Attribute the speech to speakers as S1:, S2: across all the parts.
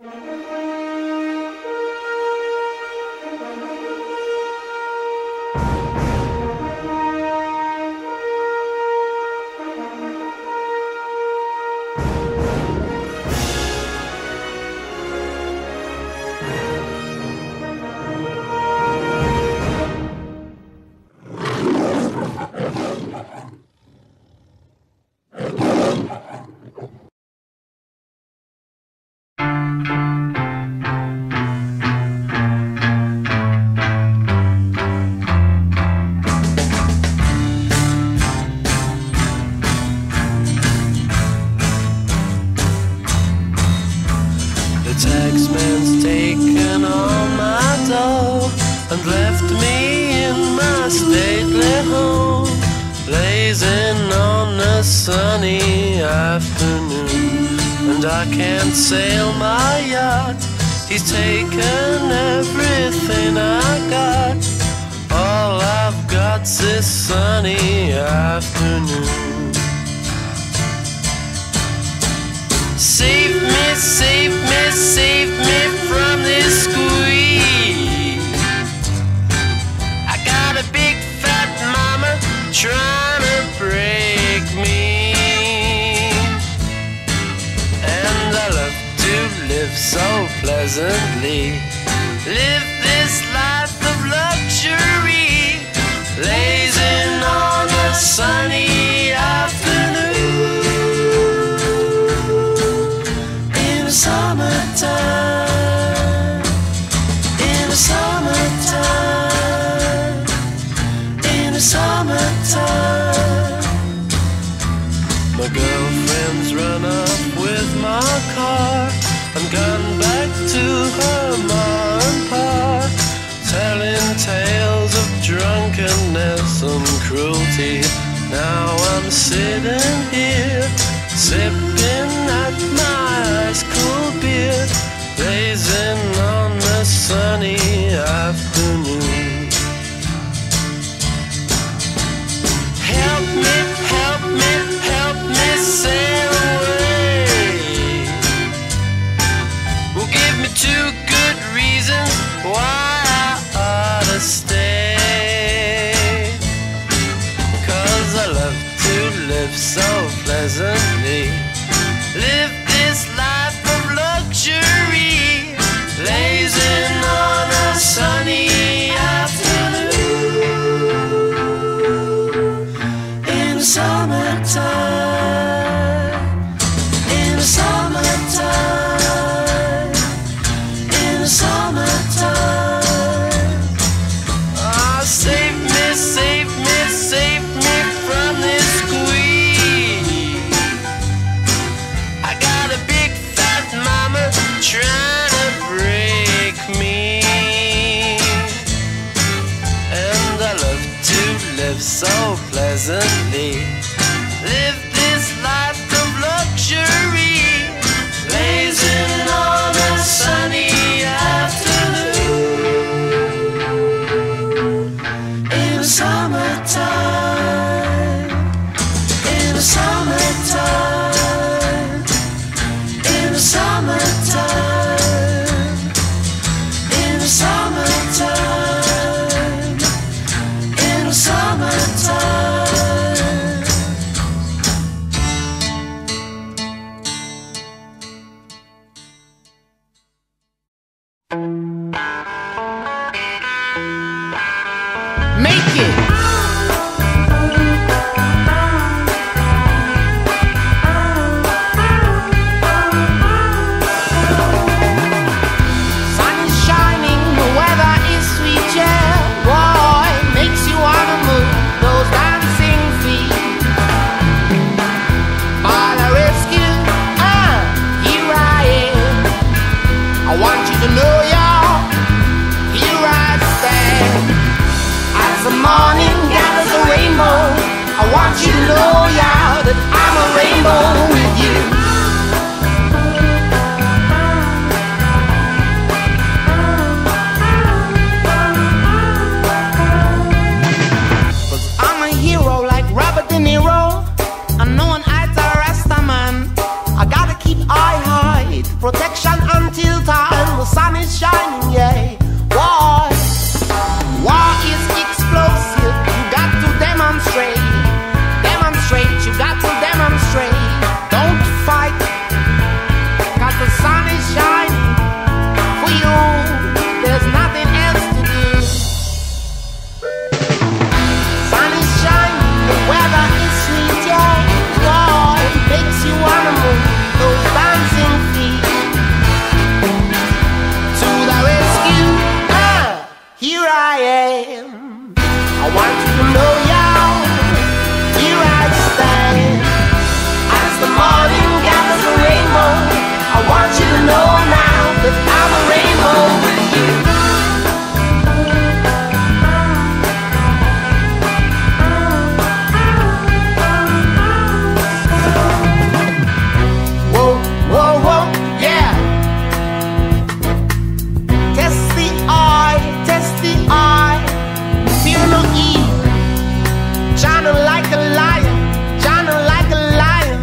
S1: taxman's taken all my dough and left me in my stately home, blazing on a sunny afternoon. And I can't sail my yacht, he's taken everything I got. All I've got's this sunny afternoon. Save me, save me, save me from this squeeze. I got a big fat mama trying to break me, and I love to live so pleasantly, live this life of luxury, blazing on a sunny afternoon. Summertime, in the summertime, in the summertime. My girlfriend's run up with my car and gone back to her ma and pa, telling tales of drunkenness and cruelty. Now I'm sitting here, sipping at my ice cold beer, blazing on a sunny afternoon. Help me, help me, help me sail away. Well, give me 2 good reasons why I ought to stay. 'Cause I love to live so pleasantly, live this life of luxury, blazing on a sunny afternoon. In the summertime, in the summertime, in the summertime. Oh, save me, save me, save me from this squeeze. I got a big fat mama trying to break me, and I love to live so pleasantly, live this life of luxury, blazing on a sunny afternoon. In the summertime, in the summertime, in the summertime, in the summertime, in the summertime.
S2: Make it!
S3: Sun is shining, the weather is sweet, yeah. Boy, makes you wanna move those dancing feet. For the rescue, here I am. I want you to know, y'all, here I stand. As the morning gathers a rainbow, I want you to know, y'all, that I'm a rainbow with you. I'm a hero like Robert De Niro. I'm known as a Rasta man. I gotta keep eye high, protection until is shining, yeah. War is explosive. You got to demonstrate, you got to demonstrate. Don't fight, 'cause the sun is shining for you. There's nothing else to do. Sun is shining, the weather is sweet, yeah. War makes you wanna move those dancing feet. To the rescue, here I am. I want you to know, y'all, here I stand. As the morning gathers a rainbow, I want you to know now that I'm a rainbow with you. Whoa, whoa, whoa, yeah. Test the eye, fear no evil. China like a lion, China like a lion.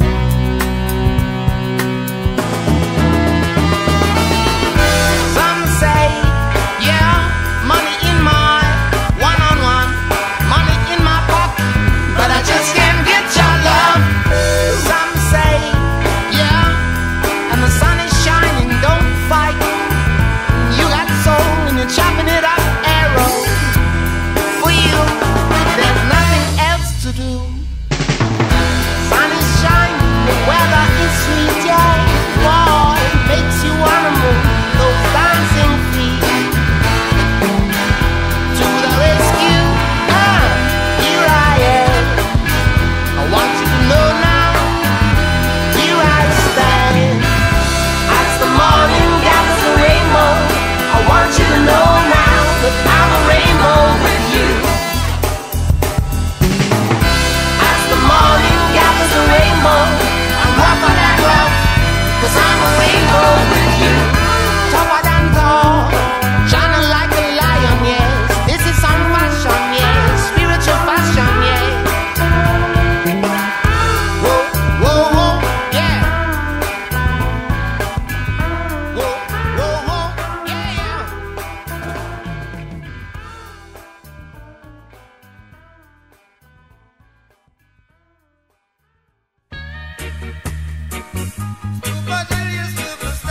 S3: Some say, yeah, money in my one-on-one, money in my pocket, but I just can't get your love. Some say, yeah, and the sun is shining, don't fight. You got soul and you're chopping it up, arrow. For you, there's nothing else to do. Sun is shining, the weather is sweet, yeah. War makes you wanna move those dancing feet. To the rescue, here I am. I want you to know now, here I stand. As the morning gathers a rainbow, I want you to know now that I'm a rainbow with you. As the morning gathers a rainbow, I'm rougher than rough, 'cause I'm a rainbow with you. Tougher than tall, shining like a lion, yes. This is some fashion, yes. Spiritual fashion, yeah. Whoa, whoa, whoa, yeah. Whoa, whoa, whoa, yeah, yeah.
S4: Supercilious superstar.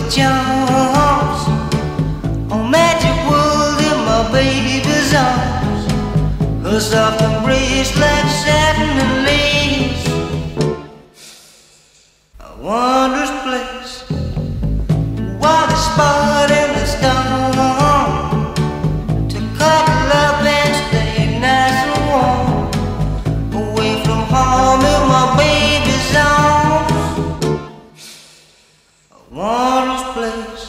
S4: charms, oh magic world in my baby's arms, her soft embrace like satin and lace, a wondrous place, wild spot in the storm, to cuddle up and stay nice and warm, away from home in my baby's arms, a wondrous place.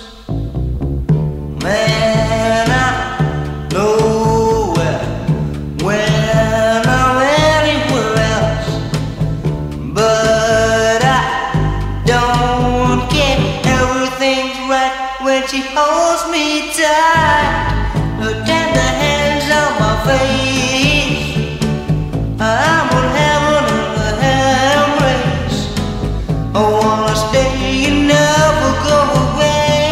S4: Man, I nowhere, when I'm anywhere else, but I don't get everything's right when she holds me tight, her tender hands on my face. I'm on heaven in the embrace. I wanna stay and never go away.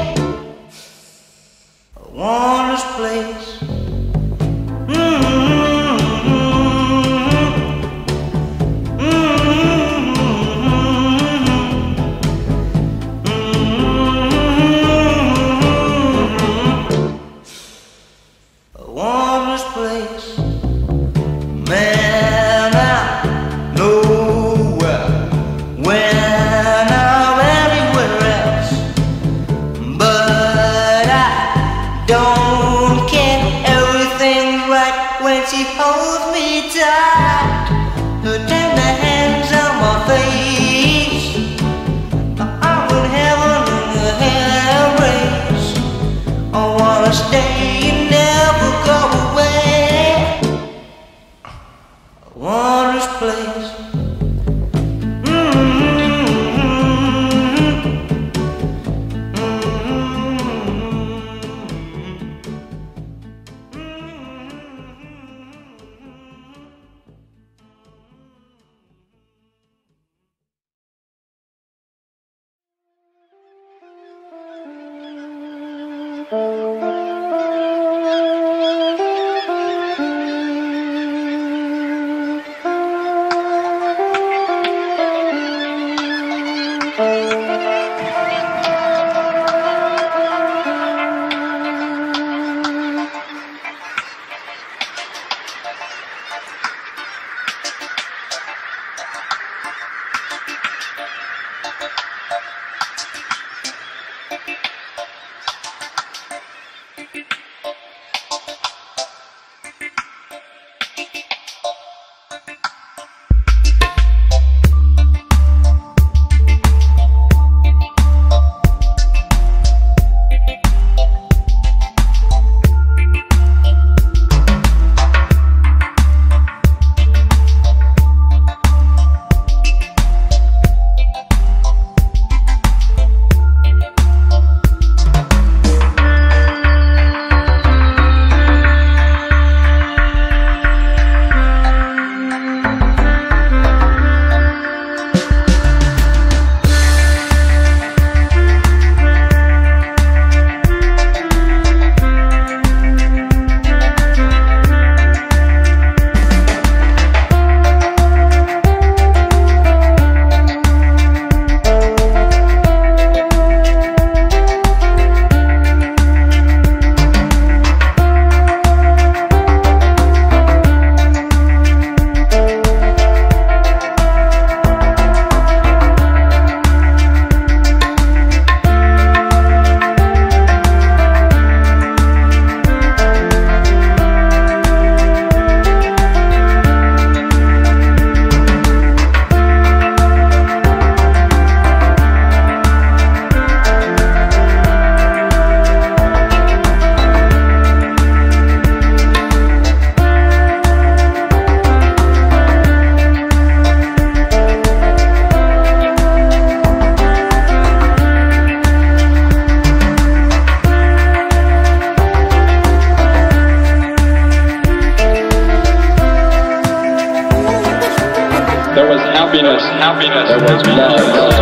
S4: A wondrous place. A wondrous place. Man, I nowhere when I'm anywhere else, but I don't get everything right when she holds me tight, her tender hands on my face. I'm in heaven in the embrace. I wanna stay and never go away. A wondrous place.
S5: happiness, there was love.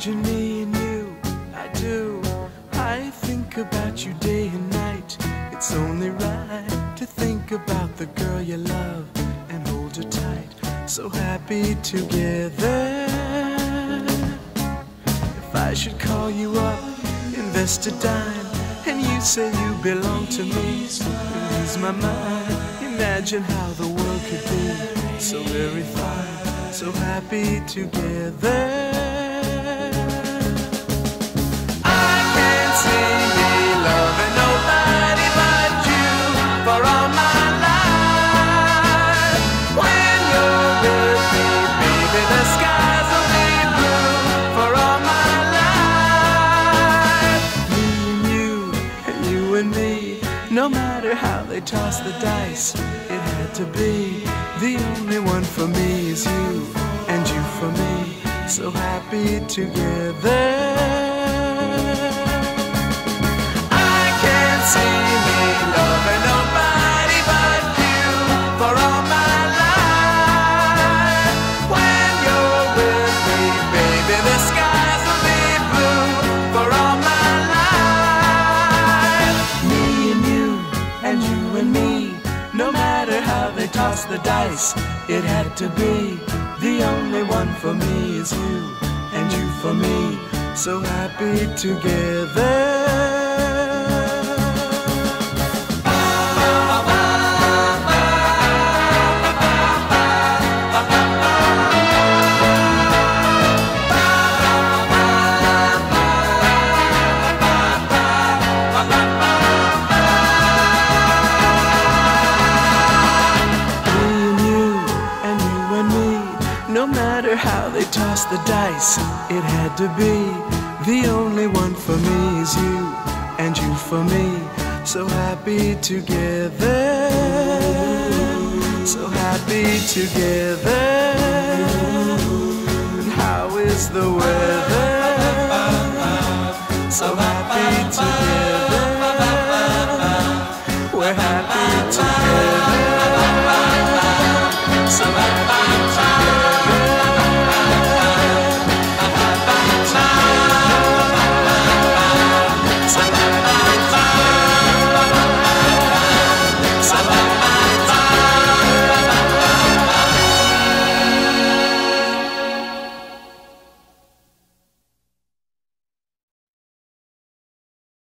S6: Imagine me and you, I do. I think about you day and night. It's only right to think about the girl you love and hold her tight. So happy together. If I should call you up, invest a dime, and you say you belong to me, lose my mind. Imagine how the world could be so very fine, so happy together. I can't see me loving nobody but you for all my life. When you're with me, baby, the skies will be blue for all my life. Me and you and me, no matter how they toss the dice, it had to be. The only one for me is you, and you for me, so happy together. I can't see me loving nobody but you for all my life. When you're with me, baby, the skies will be blue for all my life. Me and you and me, no matter how they toss the dice, it had to be. The only one for me is you, and you for me, so happy together. How they toss the dice, it had to be. The only one for me is you, and you for me, so happy together. So happy together. And how is the weather? So happy together.